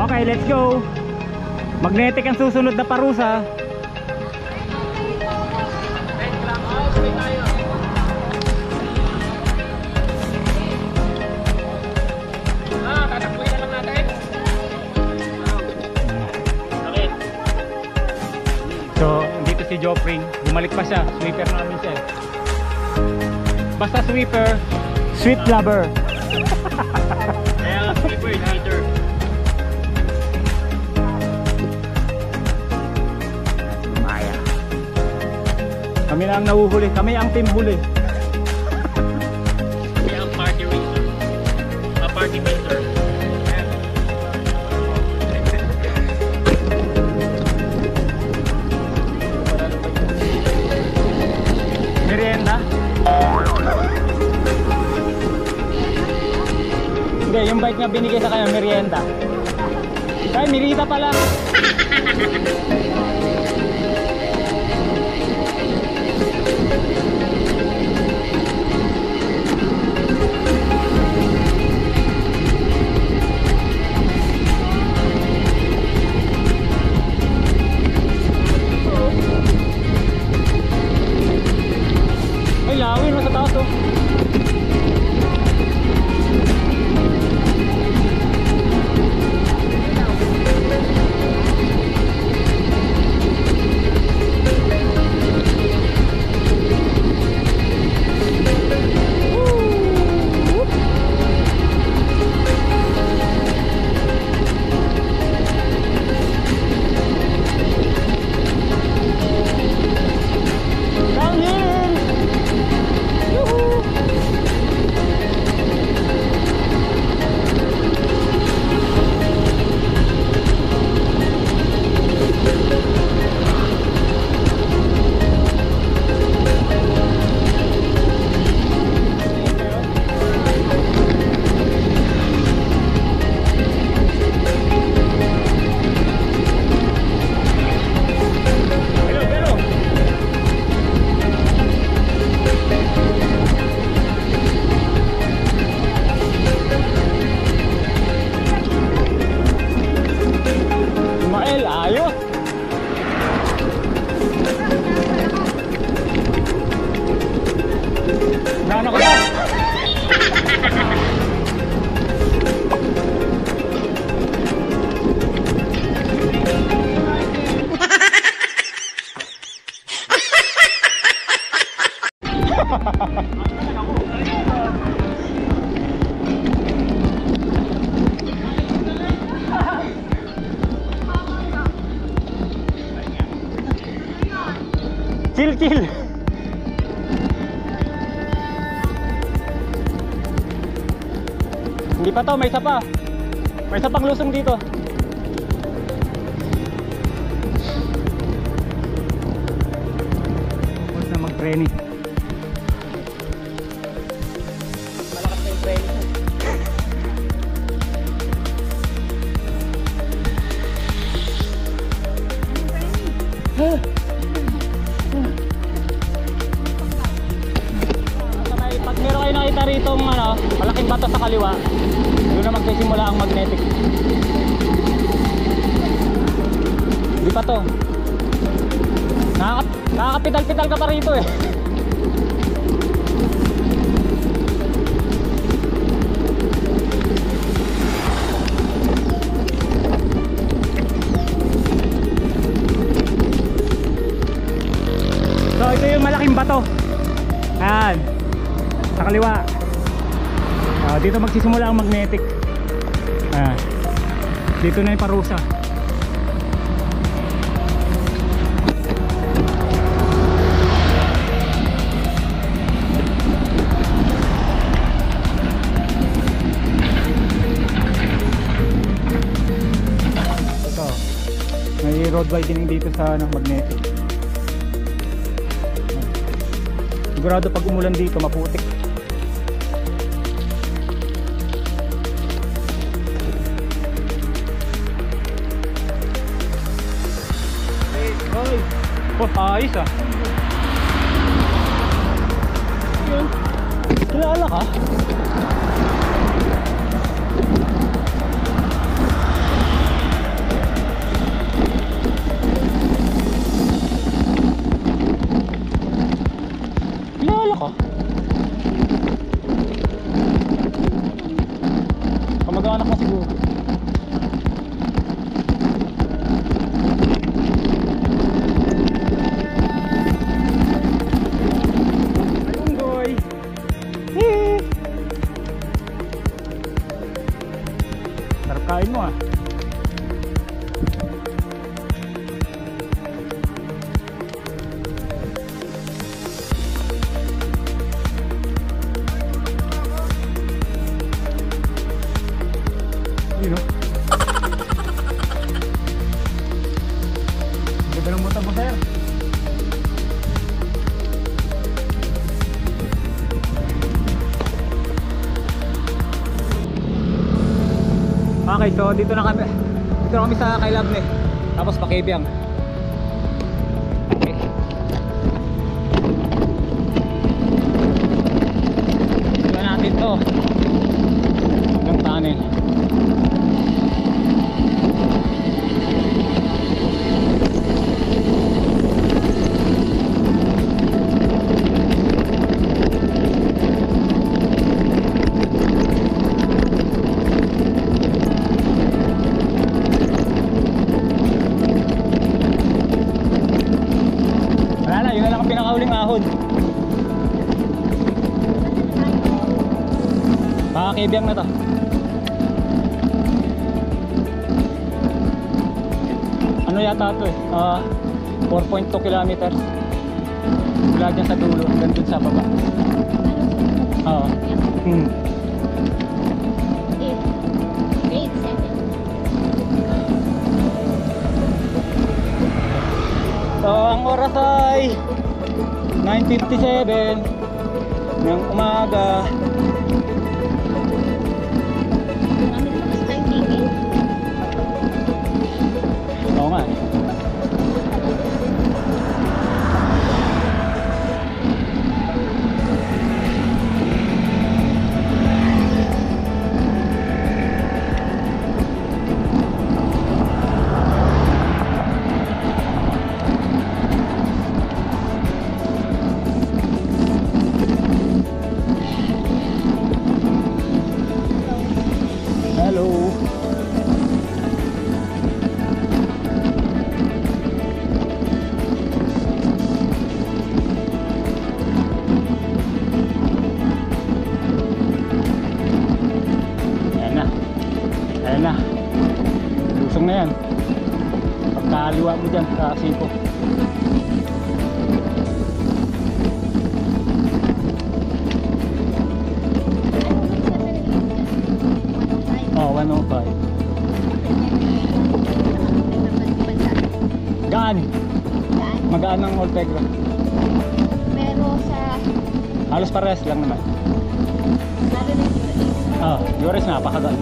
Okay, let's go. Magnetic ang susunod na parusa. Tatakbuhin na lang natin. Okay. So, dito si Jopring. Bumalik pa siya. Sweeper namin siya. Basta sweeper, sweet lover. Kaya sweeper, hater. Kami na ang nahuhuli. Kami ang team huli. Kaya ang party racer. Party racer. Merienda? Hindi, yung bike nga binigay sa kanya, merienda. Ay, mirita pala. Ay, lawin mo sa taas oh. Chill. Hindi pa to, may isa pa. May isa pang lusong dito. Huwag na mag-training. Malakas na yung training. Pag meron kayo nakita rito malaking bato sa kaliwa, doon na magsisimula ang magnetic. Hindi pa to. Nakakapital-pital ka pa rito eh. So ito yung malaking bato. Ayan, sa kaliwa. Dito magsisimula ang magnetic. Dito na yung parusa. Ito, may road widening dito sa magnetic. Sigurado pag umulan dito maputik. Oh, ayos ah. Yun. Kilala ka? Unggoy. Sarap kain mo ah. Yun o. Ganda ng motor mo, sir. Okay, so dito na kami. Dito na kami sa Kailabne. Tapos Pakibyang. Okay. Ito natin to. Hanggang tunnel. Pinakauling ahon. Pakibyang na to. Ano yata ito eh? 4.2 kilometers. Mula dyan sa dulo, hanggang dun sa baba. Oo. So ang oras ay 9:57 ng umaga. Oo nga. Hello. Ayan na. Ayan na. Lusong na yan. Pagkaliwa mo dyan sa siko. Oh, 105. Gaan. Magaan ng Ortegra. Pero sa Halos parehas lang naman. lalo na yung Yores na, pakagaan.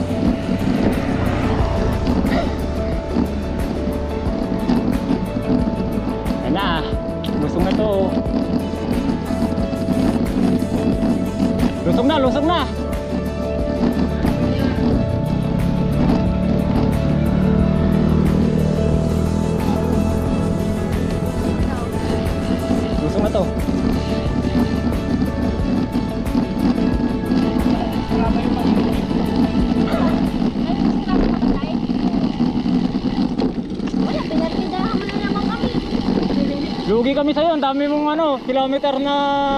Ayan na. Lusong na to. Lusong na, lusong na. Lusong na to. wala, pinagtindahan mo na naman kami. Lugi kami sa'yo, ang dami mong kilometer na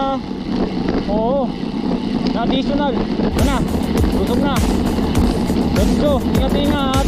na additional. Ano na, lusog na. Let's go, ingat-ingat.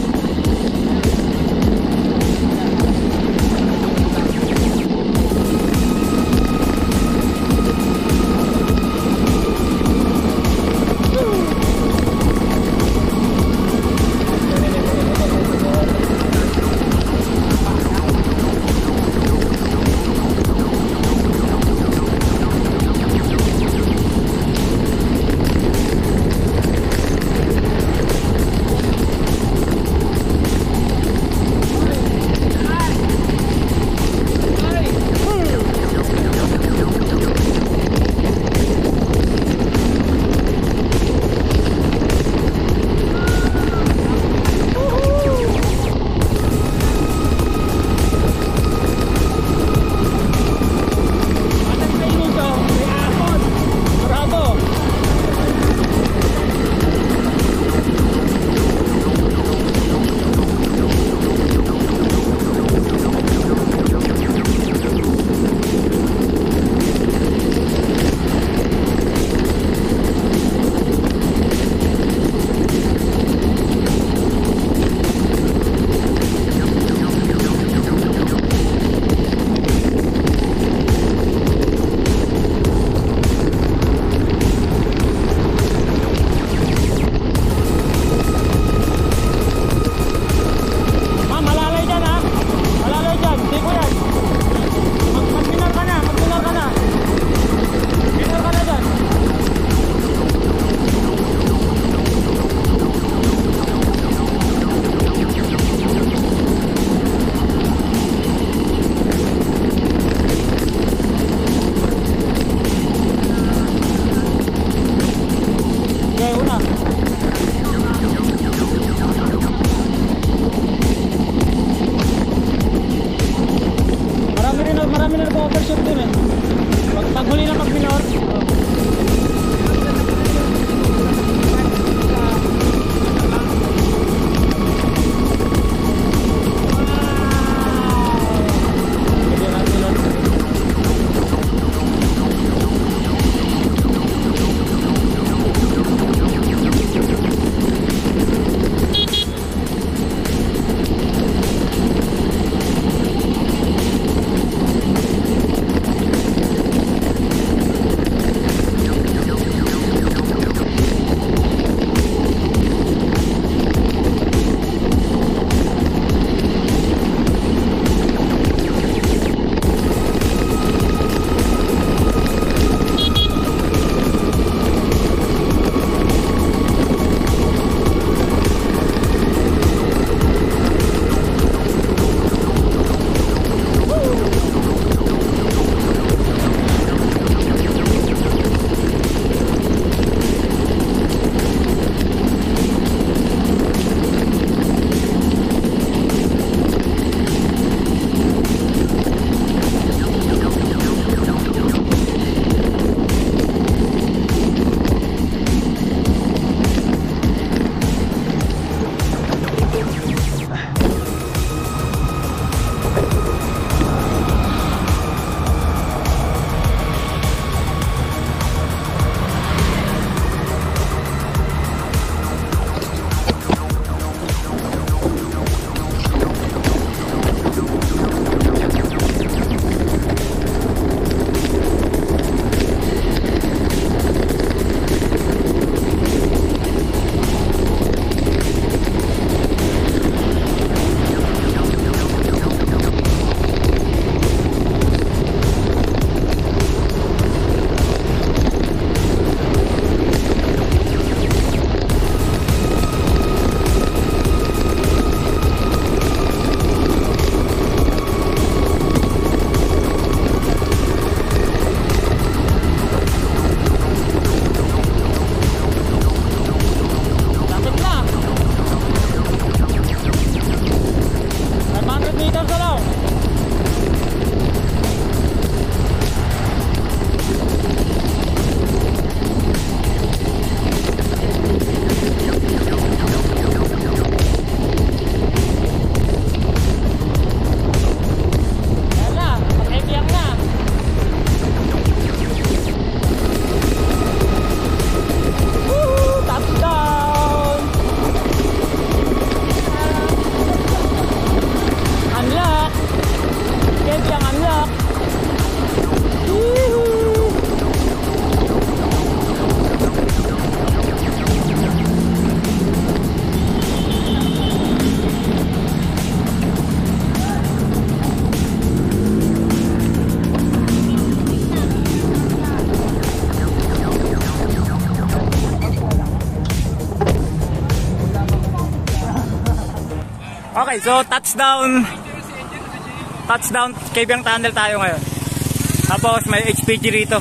Okay, so touchdown Kabyang Tunnel tayo ngayon. Tapos may HPG rito.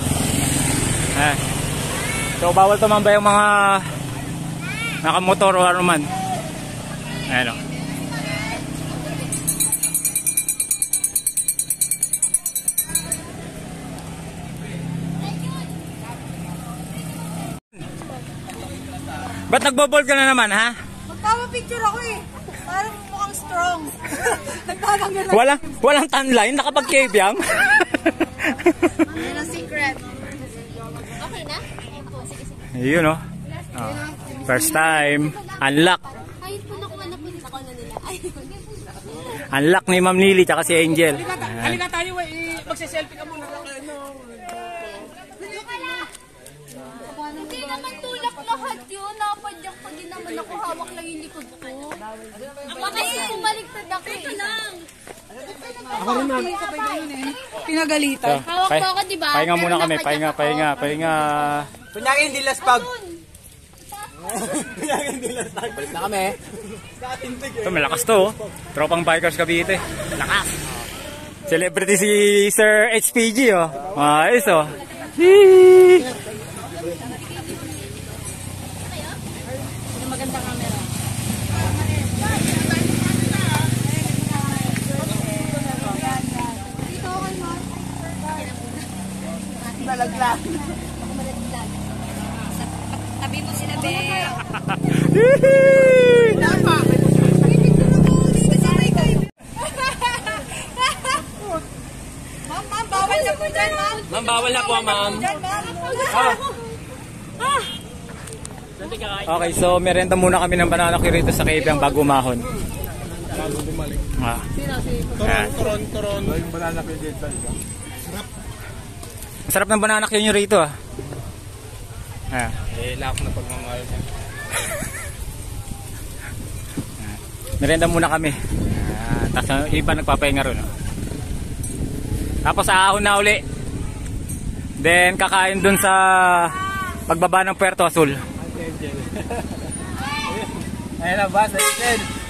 So bawal tumambay yung mga nakamotor o ano man. Ayan o. Ba't nagbo-bold ka na naman, ha? Magpapapicture ako eh. Parang mukhang strong. Nagpapagyan lang. Walang tanline, nakapag-Kabyang. Yan ang secret. Okay na? Sige, sige. Yun o. First time. Unlock. Ayun po, nakuha na po nila. Unlock ni Ma'am Lily tsaka si Angel. Halika tayo eh. Magse-selfie ka muna. Hindi naman tulak lahat yun. Napadyak pa din naman ako. Hawak lang yung likod ko. Baka yung pumaligtad ako. Ito lang. Pinagalitan. Hawak mo ako, diba? Pahinga muna kami. Pahinga. Kunyari hindi last pag. Balik na kami. Ito, malakas to. Tropang Bikers Cavite. Lakas. Celebrity si Sir HPG, oh. Ayos, oh. Magandang camera. Dito ako kayo, Mark. Nalaglag. Tabi mo sila, be. Ma'am, bawal na po dyan, ma'am. Ma'am, bawal na po, ma'am. Dyan, ma'am. Okay, so merienda muna kami ng banana queue rito sa Kabyang bago umahon. Bago bumalik. Turon. Yung banana queue dito. Masarap ng banana queue nyo rito, ah. Lak na pagmamayo. Merienda muna kami. Tapos iba nagpapahinga ron, oh. Tapos aahon na uli. Then kakain dun sa pagbaba ng Puerto Azul. Ayun na ba? Sa